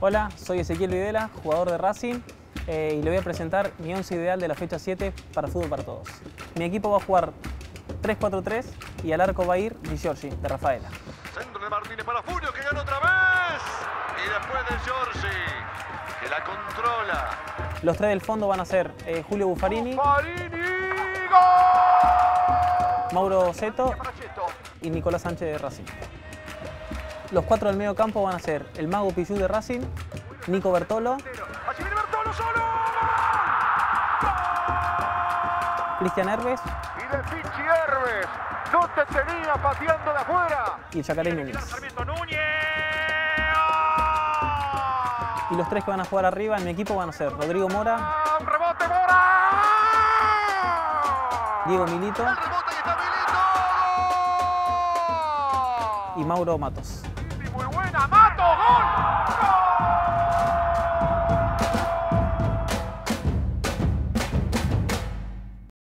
Hola, soy Ezequiel Videla, jugador de Racing, y le voy a presentar mi 11 ideal de la fecha 7 para Fútbol para Todos. Mi equipo va a jugar 3-4-3 y al arco va a ir Di Giorgi, de Rafaela. Centro de Martínez para Fulvio, que gana otra vez. Y después de Giorgi, que la controla. Los tres del fondo van a ser Julio Buffarini, Mauro Seto y Nicolás Sánchez de Racing. Los cuatro del medio campo van a ser el Mago Pillú de Racing, Nico Bertolo, Allí viene Bertolo solo. Cristian Herbes Y de Pichi Herbes, no te tenía pateando de afuera. y el Yacaré Núñez. Y los tres que van a jugar arriba en mi equipo van a ser Rodrigo Mora, ¡Un rebote, Mora! Diego Milito El rebote y está Milito. y Mauro Matos. Muy buena, Mato, gol. ¡Gol!